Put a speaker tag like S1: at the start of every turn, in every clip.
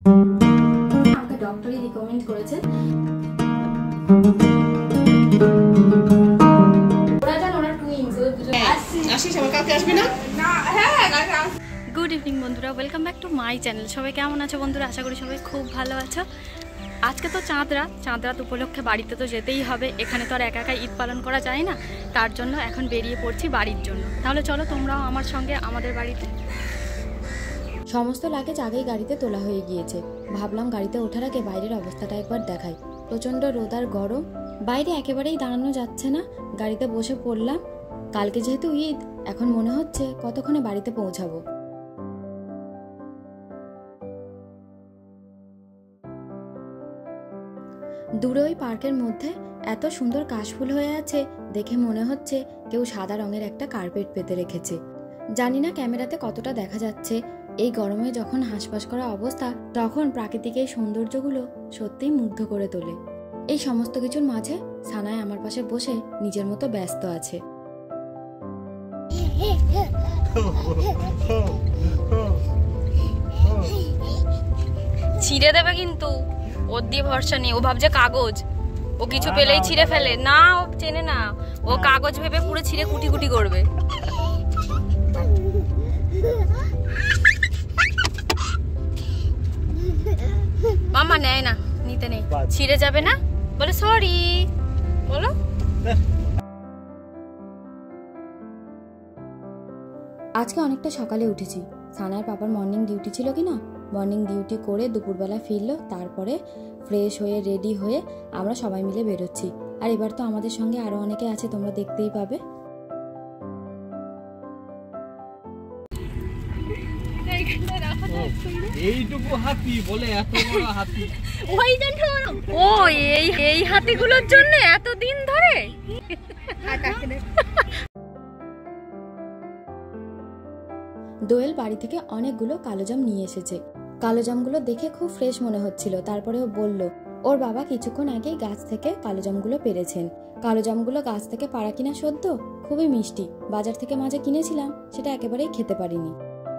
S1: আমাকে ডক্টরই রিকমেন্ড করেছে। গুড ইভিনিং বন্ধুরা, welcome back to my channel. সবাই কেমন আছো বন্ধুরা? আশা করি সবাই খুব ভালো আছো। আজকে তো চাঁদ রাত উপলক্ষে বাড়িতে তো যেতেই হবে। এখানে তো আর একা একা ঈদ পালন করা যায় না, তার জন্য এখন বেরিয়ে পড়ছি বাড়ির জন্য। তাহলে চলো তোমরাও আমার সঙ্গে আমাদের বাড়িতে।
S2: সমস্ত লাগেজ আগেই গাড়িতে তোলা হয়ে গিয়েছে। ভাবলাম গাড়িতে ওঠার আগে বাইরের অবস্থাটা একবার দেখাই। প্রচণ্ড রোদ আর গরম, বাইরে একেবারেই দাঁড়ানো যাচ্ছে না। গাড়িতে বসে পড়লাম। কালকে যেহেতু ঈদ, এখন মনে হচ্ছে কতক্ষণে বাড়িতে পৌঁছাবো। দূরে ওই পার্কের মধ্যে এত সুন্দর কাশফুল হয়ে আছে, দেখে মনে হচ্ছে কেউ সাদা রঙের একটা কার্পেট পেতে রেখেছে। জানি না ক্যামেরাতে কতটা দেখা যাচ্ছে। এই গরমে যখন হাঁসফাঁস করা অবস্থা, তখন প্রাকৃতিক এই সৌন্দর্যগুলো সত্যিই মুগ্ধ করে তোলে। এই সমস্ত কিছুর মাঝে সানায় আমার পাশে বসে নিজের মতো ব্যস্ত আছে।
S1: ছিঁড়ে দেবে কিন্তু, ওর দিয়ে ভরসা নেই। ও ভাবছে কাগজ, ও কিছু পেলেই ছিঁড়ে ফেলে। না, ও চেনে না, ও কাগজ ভেবে পুরো ছিঁড়ে কুটি কুটি করবে। মামা নেয় না, নিতে নেই, ছিঁড়ে যাবে না বলে সরি বলো।
S2: আজকে অনেকটা সকালে উঠেছি। সানার পাপার মর্নিং ডিউটি ছিল কিনা, মর্নিং ডিউটি করে দুপুরবেলা ফিরলো। তারপরে ফ্রেশ হয়ে রেডি হয়ে আমরা সবাই মিলে বেরোচ্ছি। আর এবার তো আমাদের সঙ্গে আরো অনেকে আছে, তোমরা দেখতেই পাবে।
S3: এইটুকু হাতি বলে এত বড় হাতি।
S1: ওই জন্য ও এই হাতিগুলোর জন্য এতদিন ধরে।
S2: দোয়েল বাড়ি থেকে অনেকগুলো কালোজাম নিয়ে এসেছে। কালোজামগুলো দেখে খুব ফ্রেশ মনে হচ্ছিল। তারপরে ও বলল ওর বাবা কিছুক্ষণ আগেই গাছ থেকে কালোজামগুলো পেরেছেন। কালোজামগুলো গাছ থেকে পাড়া কিনা সদ্য, খুবই মিষ্টি। বাজার থেকে মাঝে কিনেছিলাম, সেটা একেবারেই খেতে পারিনি।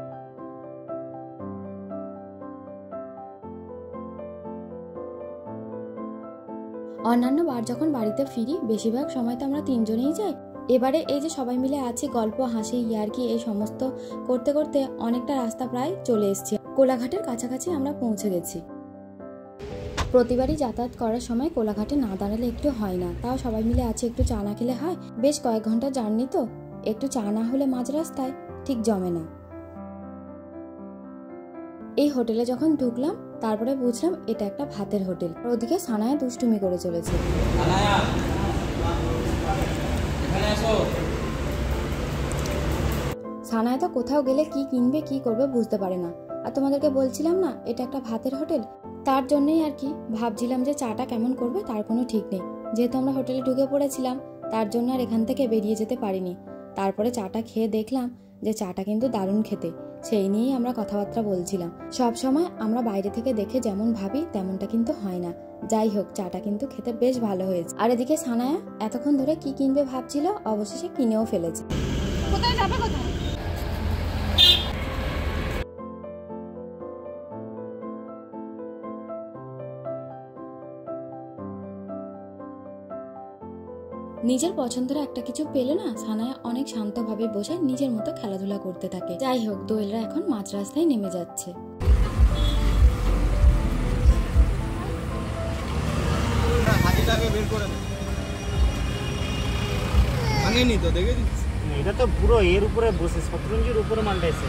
S2: অন্যান্য বার যখন বাড়িতে ফিরি, বেশিরভাগ সময় তো আমরা তিনজনেই যাই। এবারে এই যে সবাই মিলে আছি, গল্প হাসি ইয়ার্কি এই সমস্ত করতে করতে অনেকটা রাস্তা প্রায় চলে এসেছি। কোলাঘাটের কাছাকাছি আমরা পৌঁছে গেছি। প্রতিবারই যাতায়াত করার সময় কোলাঘাটে না দাঁড়ালে একটু হয় না। তাও সবাই মিলে আছি, একটু চা না খেলে হয়? বেশ কয়েক ঘন্টা জার্নি তো, একটু চা না হলে মাঝ রাস্তায় ঠিক জমে না। এই হোটেলে যখন ঢুকলাম, তারপরে বুঝলাম এটা একটা ভাতের হোটেল। ওদিকে সানায়া দুষ্টুমি করে চলেছে। সানায়া তো কোথাও গেলে কি কিনবে কি করবে বুঝতে পারে না। আর তোমাদেরকে বলছিলাম না এটা একটা ভাতের হোটেল, তার জন্যই আর কি ভাবছিলাম যে চাটা কেমন করবে তার কোনো ঠিক নেই। যেহেতু আমরা হোটেলে ঢুকে পড়েছিলাম, তার জন্য আর এখান থেকে বেরিয়ে যেতে পারিনি। তারপরে চাটা খেয়ে দেখলাম যে চাটা কিন্তু দারুণ খেতে। সেই নিয়েই আমরা কথাবার্তা বলছিলাম। সব সময় আমরা বাইরে থেকে দেখে যেমন ভাবি তেমনটা কিন্তু হয় না। যাই হোক, চাটা কিন্তু খেতে বেশ ভালো হয়েছে। আর এদিকে সানায়া এতক্ষণ ধরে কি কিনবে ভাবছিল, অবশেষে কিনেও ফেলেছে।
S1: কোথায় যাবে কোথায়?
S2: নিজের পছন্দের একটা কিছু পেলে না, সানায়া অনেক শান্তভাবে বসে নিজের মতো খেলাধুলা করতে থাকে। যাই হোক, দোয়েলরা এখন মাঝ রাস্তায় নেমে যাচ্ছে।
S3: এটা তো পুরো এর উপরে বসে শতরঞ্জির উপরে মালটাইছে।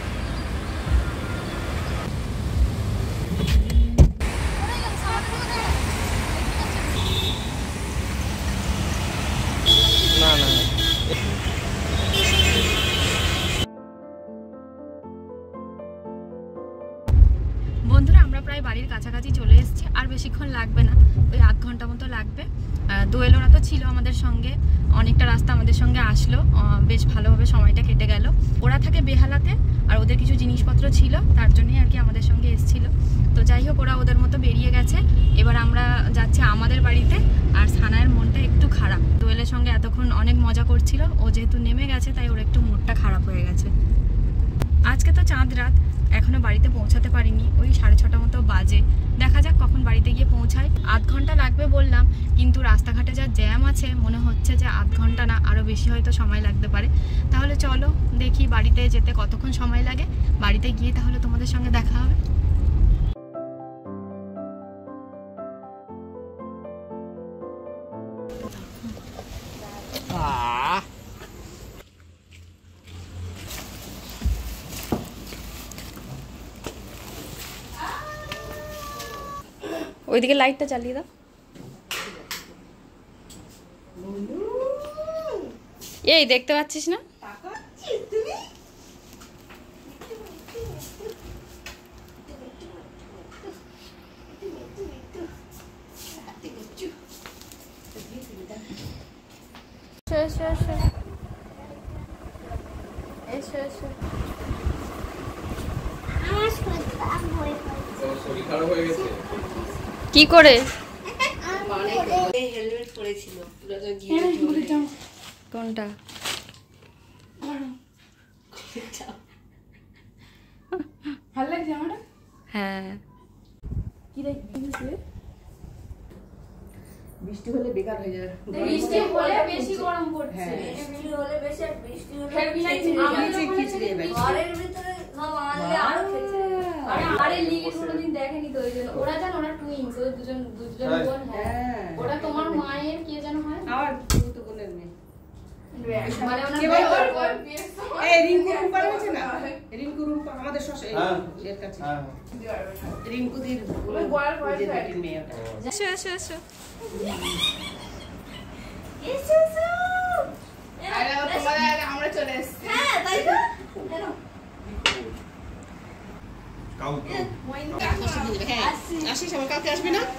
S1: বন্ধুরা, আমরা প্রায় বাড়ির কাছাকাছি চলে এসেছি। আর বেশিক্ষণ লাগবে না, ওই আধ ঘন্টা মতো লাগবে। দোয়েল ওরা তো ছিল আমাদের সঙ্গে, অনেকটা রাস্তা আমাদের সঙ্গে আসলো, বেশ ভালোভাবে সময়টা কেটে গেল। ওরা থাকে বেহালাতে, আর ওদের কিছু জিনিসপত্র ছিল, তার জন্যই আর কি আমাদের সঙ্গে এসেছিল। তো যাই হোক, ওরা ওদের মতো বেরিয়ে গেছে। এবার আমরা যাচ্ছি আমাদের বাড়িতে। আর সানায়ের মনটা একটু খারাপ। দোয়েলের সঙ্গে এতক্ষণ অনেক মজা করছিল, ও যেহেতু নেমে গেছে তাই ওর একটু মুডটা খারাপ হয়ে গেছে। আজকে তো চাঁদ রাত, এখনো বাড়িতে পৌঁছাতে পারিনি, ওই 6:30 মতো বাজে। দেখা যাক কখন বাড়িতে গিয়ে পৌঁছাই। আধ ঘন্টা লাগবে বললাম, কিন্তু রাস্তাঘাটে যা জ্যাম আছে মনে হচ্ছে যে আধ ঘন্টা না আরও বেশি হয়তো সময় লাগতে পারে। তাহলে চলো দেখি বাড়িতে যেতে কতক্ষণ সময় লাগে, বাড়িতে গিয়ে তাহলে তোমাদের সঙ্গে দেখা হবে। ওইদিকে লাইটটা জ্বালিয়ে দাও। এই দেখতে পাচ্ছিস না? কি করে?
S4: হেলমেট পরেছিল
S1: কোনটা?
S4: ভালো লাগছে আমার।
S1: হ্যাঁ,
S4: কি বৃষ্টি হলে বেকার হয়ে যাবে।
S2: বৃষ্টি হলে বেশি গরম পড়ছে।
S4: বৃষ্টি হলে বেশি বৃষ্টি হলে
S2: ঘরের ভিতরে সব আনলে আরো খেতে। আরে লিলি কোনোদিন দেখেনি তো, ওই জন্য ওরা জান, ওরা টুইনস, ওই দুজন বোন। হ্যাঁ, ওরা তোমার মায়ের কে যেন হয়,
S4: আমার তো বোনের মেয়ে।
S2: মানে ওনার
S4: এই রিঙ্কু রূপা আছে না, রিঙ্কু রূপা আমাদের শ্বশুর এর কাছে। রিঙ্কু দির মেয়ে ওটা।
S1: এসো এসো এসো।
S4: আমরা চলে এসেছি।
S2: হ্যাঁ তাই তো।
S4: আসিস আমার কালকে আসবি না?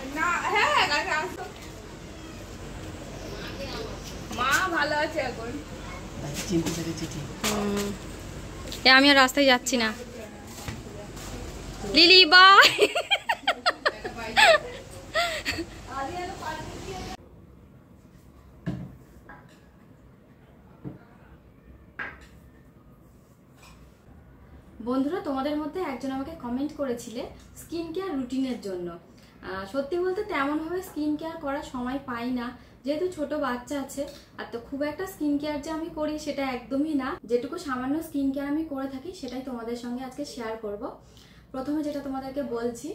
S2: মা ভালো আছে এখন।
S1: আমি আর রাস্তায় যাচ্ছি না। লিলি বাই। বন্ধুরা, তোমাদের মধ্যে একজন আমাকে কমেন্ট করেছিলে স্কিন কেয়ার রুটিনের জন্য। সত্যি বলতে তেমনভাবে স্কিন কেয়ার করার সময় পাই না, যেহেতু ছোট বাচ্চা আছে। আর তো খুব একটা স্কিন কেয়ার যে আমি করি সেটা একদমই না। যেটুকু সামান্য স্কিন কেয়ার আমি করে থাকি সেটাই তোমাদের সঙ্গে আজকে শেয়ার করব। প্রথমে যেটা তোমাদেরকে বলছি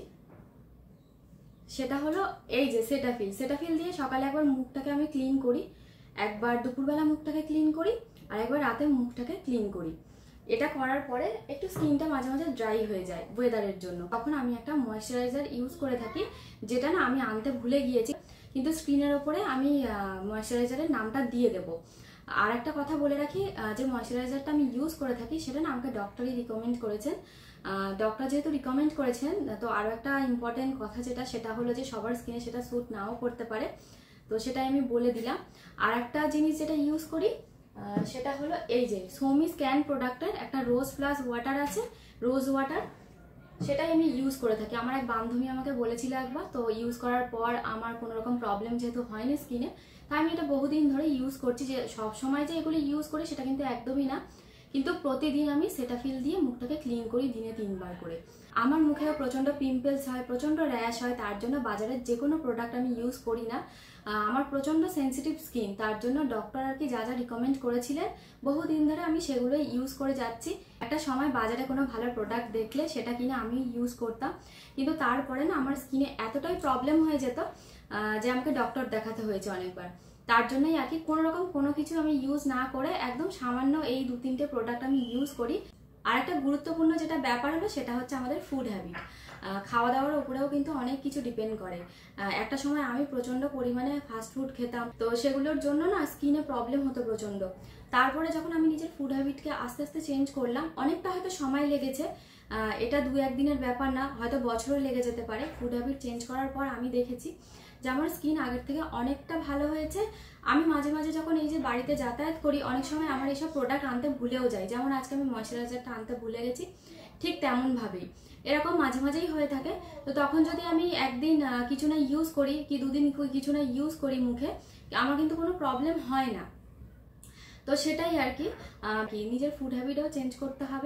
S1: সেটা হলো এই যে সেটাফিল দিয়ে সকালে একবার মুখটাকে আমি ক্লিন করি, একবার দুপুরবেলা মুখটাকে ক্লিন করি, আর একবার রাতে মুখটাকে ক্লিন করি। এটা করার পরে একটু স্কিনটা মাঝে মাঝে ড্রাই হয়ে যায় ওয়েদারের জন্য, তখন আমি একটা ময়েশ্চারাইজার ইউজ করে থাকি, যেটা না আমি আনতে ভুলে গিয়েছি, কিন্তু স্ক্রিনের ওপরে আমি ময়েশ্চারাইজারের নামটা দিয়ে দেবো। আর একটা কথা বলে রাখি, যে ময়েশ্চারাইজারটা আমি ইউজ করে থাকি সেটা না আমাকে ডক্টরই রিকমেন্ড করেছেন। ডক্টর যেহেতু রিকমেন্ড করেছেন, তো আরও একটা ইম্পর্টেন্ট কথা সেটা হলো যে সবার স্কিনে সেটা স্যুট নাও করতে পারে, তো সেটাই আমি বলে দিলাম। আর একটা জিনিস যেটা ইউজ করি সেটা হলো এই যে সোমি স্ক্যান প্রোডাক্টের একটা রোজ প্লাস ওয়াটার আছে, রোজ ওয়াটার, সেটাই আমি ইউজ করে থাকি। আমার এক বান্ধবী আমাকে বলেছিল একবার, তো ইউজ করার পর আমার কোনো রকম প্রবলেম যেহেতু হয়নি স্কিনে, তাই আমি এটা বহুদিন ধরে ইউজ করছি। যে সব সময় যে এগুলি ইউজ করি সেটা কিন্তু একদমই না, কিন্তু প্রতিদিন আমি সেটাফিল দিয়ে মুখটাকে ক্লিন করি দিনে 3 বার করে। আমার মুখে প্রচণ্ড পিম্পলস হয়, প্রচণ্ড র্যাশ হয়, তার জন্য বাজারের যে কোনো প্রোডাক্ট আমি ইউজ করি না। আমার প্রচণ্ড সেন্সিটিভ স্কিন, তার জন্য ডক্টর আর কি যা যা রিকমেন্ড করেছিলেন বহুদিন ধরে আমি সেগুলোই ইউজ করে যাচ্ছি। একটা সময় বাজারে কোনো ভালো প্রোডাক্ট দেখলে সেটা কিনে আমি ইউজ করতাম, কিন্তু তারপরে না আমার স্কিনে এতটাই প্রবলেম হয়ে যেত যে আমাকে ডক্টর দেখাতে হয়েছে অনেকবার। তার জন্যই আর কি কোনো রকম কোনো কিছু আমি ইউজ না করে একদম সামান্য এই 2-3টে প্রোডাক্ট আমি ইউজ করি। আর একটা গুরুত্বপূর্ণ যেটা ব্যাপার হলো সেটা হচ্ছে আমাদের ফুড হ্যাবিট। খাওয়া দাওয়ার উপরেও কিন্তু অনেক কিছু ডিপেন্ড করে। একটা সময় আমি প্রচণ্ড পরিমাণে ফাস্ট ফুড খেতাম, তো সেগুলোর জন্য না স্কিনে প্রবলেম হতো প্রচণ্ড। তারপরে যখন আমি নিজের ফুড হ্যাবিটকে আস্তে আস্তে চেঞ্জ করলাম, অনেকটা হয়তো সময় লেগেছে, এটা 2-1 দিনের ব্যাপার না, হয়তো বছরও লেগে যেতে পারে। ফুড হ্যাবিট চেঞ্জ করার পর আমি দেখেছি যে আমার স্কিন আগের থেকে অনেকটা ভালো হয়েছে। আমি মাঝে মাঝে যখন এই যে বাড়িতে যাতায়াত করি, অনেক সময় আমার এইসব প্রোডাক্ট আনতে ভুলেও যাই, যেমন আজকে আমি ময়েশ্চারাইজারটা আনতে ভুলে গেছি, ঠিক তেমনভাবেই এরকম মাঝে মাঝেই হয়ে থাকে। তো তখন যদি আমি একদিন কিছু না ইউজ করি, কি 2 দিন কিছু না ইউজ করি মুখে, আমার কিন্তু কোনো প্রবলেম হয় না। তো সেটাই আর কি নিজের ফুড হ্যাবিটও চেঞ্জ করতে হবে।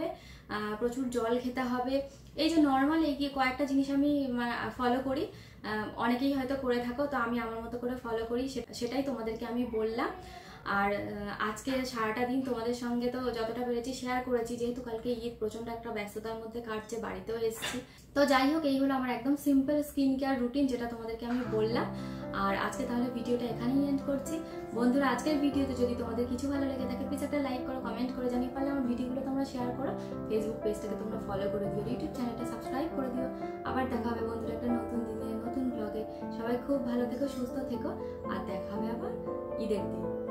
S2: প্রচুর জল খেতে হবে। এই যে নর্মাল এই কয়েকটা জিনিস আমি ফলো করি, অনেকেই হয়তো করে থাকো, তো আমি আমার মতো করে ফলো করি, সেটাই তোমাদেরকে আমি বললাম। আর আজকে সারাটা দিন তোমাদের সঙ্গে তো যতটা পেরেছি শেয়ার করেছি, যেহেতু কালকে ঈদ, প্রচন্ড একটা ব্যস্ততার মধ্যে কাটছে, বাড়িতেও এসেছি। তো যাই হোক, এই হলো আমার একদম সিম্পল স্কিন কেয়ার রুটিন, যেটা তোমাদেরকে আমি বললাম। আর আজকে তাহলে ভিডিওটা এখানেই এন্ড করছি। বন্ধুরা, আজকের ভিডিওতে যদি তোমাদের কিছু ভালো লেগে থাকে প্লিজ একটা লাইক করো, কমেন্ট করে জানিয়ে, পারলে আমার ভিডিওগুলো তোমরা শেয়ার করো, ফেসবুক পেজটাকে তোমরা ফলো করে দিও, ইউটিউব চ্যানেলটা সাবস্ক্রাইব করে দিও। আবার দেখা হবে বন্ধুরা একটা নতুন দিনে নতুন ব্লগে। সবাই খুব ভালো থেকো, সুস্থ থেকো, আর দেখা হবে আবার ঈদের দিন।